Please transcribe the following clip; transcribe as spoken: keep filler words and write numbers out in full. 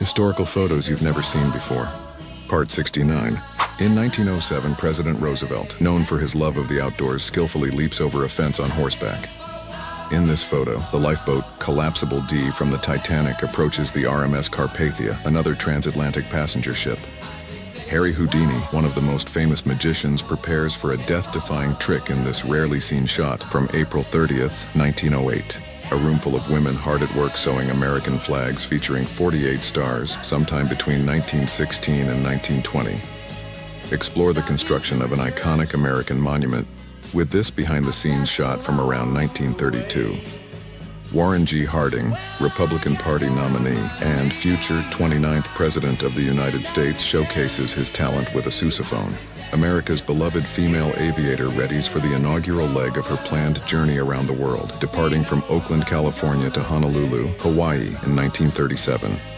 Historical photos you've never seen before. Part sixty-nine. In nineteen oh seven, President Roosevelt, known for his love of the outdoors, skillfully leaps over a fence on horseback. In this photo, the lifeboat Collapsible D from the Titanic approaches the R M S Carpathia, another transatlantic passenger ship. Harry Houdini, one of the most famous magicians, prepares for a death-defying trick in this rarely seen shot from April thirtieth, nineteen oh eight. A room full of women hard at work sewing American flags featuring forty-eight stars sometime between nineteen sixteen and nineteen twenty. Explore the construction of an iconic American monument with this behind-the-scenes shot from around nineteen thirty-two. Warren G. Harding, Republican Party nominee and future twenty-ninth President of the United States, showcases his talent with a sousaphone. America's beloved female aviator readies for the inaugural leg of her planned journey around the world, departing from Oakland, California to Honolulu, Hawaii in nineteen thirty-seven.